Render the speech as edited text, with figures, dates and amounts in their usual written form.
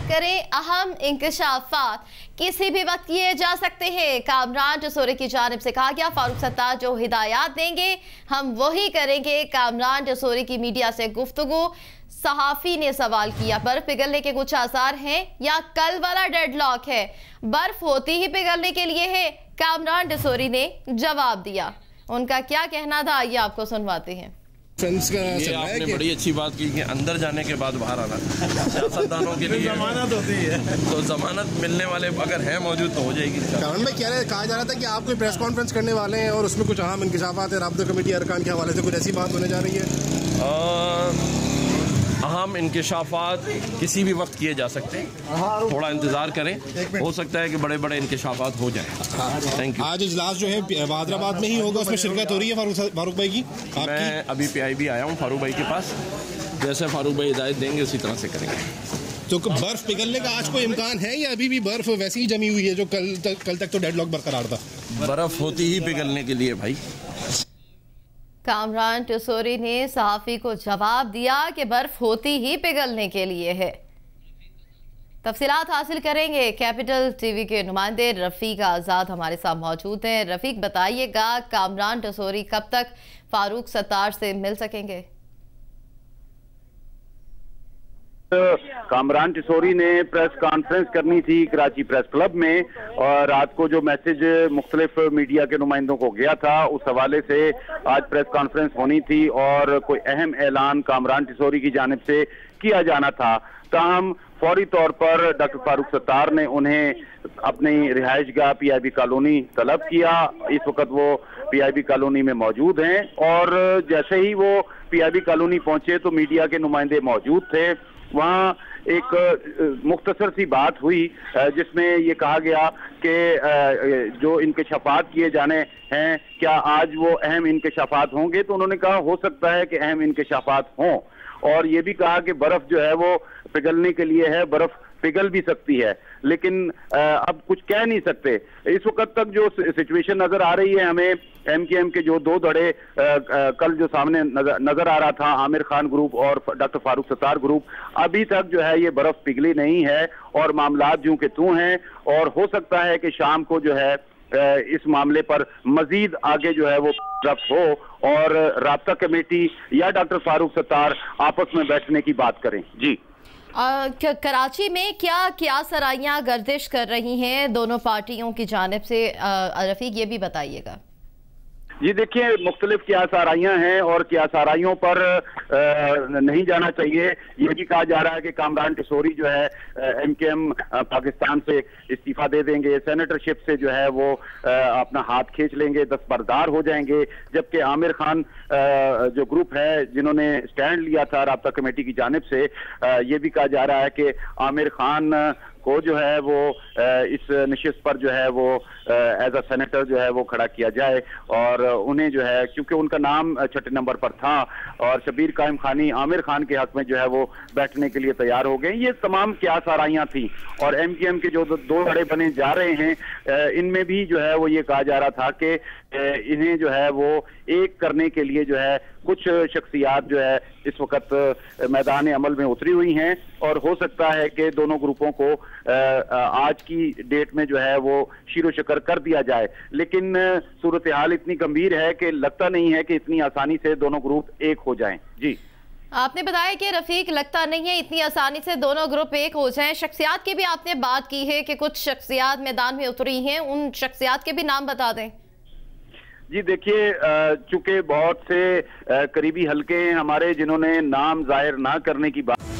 करें अहम इंकशाफात किसी भी वक्त किए जा सकते हैं। कामरान टेसोरी की जानिब से कहा गया, फारूक सत्तार जो हिदायत देंगे हम वही करेंगे। कामरान टेसोरी की मीडिया से गुफ्तगू। सहाफी ने सवाल किया, बर्फ पिघलने के कुछ आसार हैं या कल वाला डेडलॉक है? बर्फ होती ही पिघलने के लिए है, कामरान टेसोरी ने जवाब दिया। उनका क्या कहना था ये आपको सुनवाते हैं। ये आपने बड़ी अच्छी बात की कि अंदर जाने के बाद बाहर आना सियासतदानों के लिए जमानत होती है, तो जमानत मिलने वाले अगर है मौजूद तो हो जाएगी। कमरन भाई कहा जा रहा था कि आप कोई प्रेस कॉन्फ्रेंस करने वाले हैं और उसमें कुछ अहम इंकशाफात है राब्ता कमेटी अरकान के हवाले से, कुछ ऐसी बात होने जा रही है? अहम इंकशाफात किसी भी वक्त किए जा सकते हैं, थोड़ा इंतजार करें, हो सकता है कि बड़े बड़े इंकशाफात हो जाएं। Thank you. आज इजलास जो है हैदराबाद में ही होगा, उसमें शिरकत हो रही है फारूक भाई की? मैं अभी PIB आया हूँ फारूक भाई के पास, जैसे फारूक भाई हिदायत देंगे उसी तरह से करेंगे। तो बर्फ पिघलने का आज कोई इम्कान है या अभी भी बर्फ वैसी ही जमी हुई है जो कल तक तो डेडलॉक बरकरार था? बर्फ होती ही पिघलने के लिए भाई। कामरान टेसोरी ने सहाफी को जवाब दिया कि बर्फ होती ही पिघलने के लिए है। तफसीलात हासिल करेंगे। कैपिटल TV के नुमाइंदे रफीक आज़ाद हमारे साथ मौजूद हैं। रफीक, बताइएगा कामरान टेसोरी कब तक फारूक सत्तार से मिल सकेंगे? कामरान टेसोरी ने प्रेस कॉन्फ्रेंस करनी थी कराची प्रेस क्लब में, और रात को जो मैसेज मुख्तलिफ मीडिया के नुमाइंदों को गया था उस हवाले से आज प्रेस कॉन्फ्रेंस होनी थी और कोई अहम ऐलान कामरान टेसोरी की जानिब से किया जाना था। ताहम फौरी तौर पर डॉक्टर फारूक सत्तार ने उन्हें अपनी रिहाइशगाह PIB कॉलोनी तलब किया। इस वक्त वो PIB कॉलोनी में मौजूद हैं और जैसे ही वो PIB कॉलोनी पहुंचे तो मीडिया के नुमाइंदे मौजूद थे। वहाँ एक मुख्तसर सी बात हुई जिसमें ये कहा गया कि जो इंकशाफात किए जाने हैं क्या आज वो अहम इंकशाफात होंगे, तो उन्होंने कहा हो सकता है कि अहम इंकशाफात हों, और ये भी कहा कि बर्फ जो है वो पिघलने के लिए है, बर्फ पिघल भी सकती है, लेकिन अब कुछ कह नहीं सकते। इस वक्त तक जो सिचुएशन नजर आ रही है हमें, MKM के जो दो धड़े कल जो सामने नजर आ रहा था, आमिर खान ग्रुप और डॉक्टर फारूक सत्तार ग्रुप, अभी तक जो है ये बर्फ पिघली नहीं है और मामलात यूं के त्यों हैं, और हो सकता है कि शाम को जो है इस मामले पर मजीद आगे जो है वो रफ्त हो और राब्ता कमेटी या डॉक्टर फारूक सत्तार आपस में बैठने की बात करें। जी, कराची में क्या सराइयां गर्दिश कर रही हैं दोनों पार्टियों की जानिब से? रफीक, ये भी बताइएगा। जी देखिए, मुख्तलिफ क्या साराइयाँ हैं और क्या साराइयों पर नहीं जाना चाहिए। ये भी कहा जा रहा है कि कामरान टेसोरी जो है MKM पाकिस्तान से इस्तीफा दे देंगे, सेनेटरशिप से जो है वो अपना हाथ खींच लेंगे, दस्तबरदार हो जाएंगे, जबकि आमिर खान जो ग्रुप है जिन्होंने स्टैंड लिया था राब्ता कमेटी की जानिब से, ये भी कहा जा रहा है कि आमिर खान को जो है वो इस नशिस्त पर जो है वो एज अ सेनेटर जो है वो खड़ा किया जाए, और उन्हें जो है क्योंकि उनका नाम 6 नंबर पर था और शबीर कायम खानी आमिर खान के हक में जो है वो बैठने के लिए तैयार हो गए। ये तमाम क्या साराइयाँ थी, और MKM के जो दो धड़े बने जा रहे हैं इनमें भी जो है वो ये कहा जा रहा था कि इन्हें जो है वो एक करने के लिए जो है कुछ शख्सियात जो है इस वक्त मैदान अमल में उतरी हुई हैं, और हो सकता है कि दोनों ग्रुपों को आज की डेट में जो है वो शीरो शकर कर दिया जाए। लेकिन सूरत हाल इतनी गंभीर है कि लगता नहीं है कि इतनी आसानी से दोनों ग्रुप एक हो जाएं। जी, आपने बताया कि रफीक लगता नहीं है इतनी आसानी से दोनों ग्रुप एक हो जाएं। शख्सियात की भी आपने बात की है कि कुछ शख्सियात मैदान में उतरी हैं, उन शख्सियात के भी नाम बता दें। जी देखिए, चूंकि बहुत से करीबी हलके हैं हमारे जिन्होंने नाम जाहिर ना करने की बात